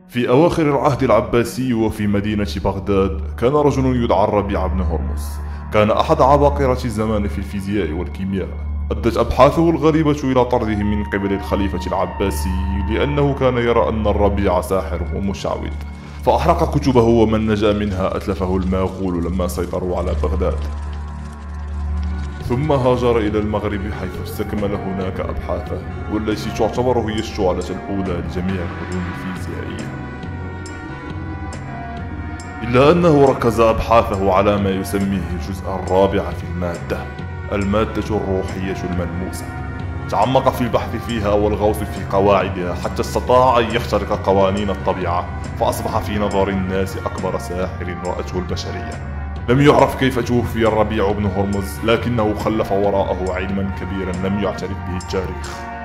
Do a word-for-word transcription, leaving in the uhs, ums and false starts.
في أواخر العهد العباسي وفي مدينة بغداد كان رجل يدعى الربيع بن هرمز. كان أحد عباقرة الزمان في الفيزياء والكيمياء. أدت أبحاثه الغريبة إلى طرده من قبل الخليفة العباسي لأنه كان يرى أن الربيع ساحر ومشعوذ، فأحرق كتبه ومن نجا منها أتلفه المغول لما سيطروا على بغداد. ثم هاجر إلى المغرب حيث استكمل هناك أبحاثه، والتي تعتبر هي الشعلة الأولى لجميع العلوم الفيزيائية. إلا أنه ركز أبحاثه على ما يسميه الجزء الرابع في المادة، المادة الروحية الملموسة. تعمق في البحث فيها والغوص في قواعدها حتى استطاع أن يخترق قوانين الطبيعة، فأصبح في نظر الناس أكبر ساحر رأته البشرية. لم يعرف كيف توفي الربيع بن هرمز، لكنه خلف وراءه علما كبيرا لم يعترف به التاريخ.